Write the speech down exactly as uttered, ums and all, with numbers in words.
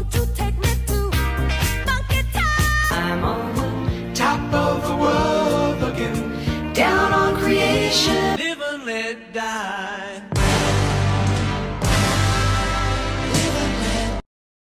Won't you take me to Funky Town? I'm on the top of the world looking down on creation. Live and let die.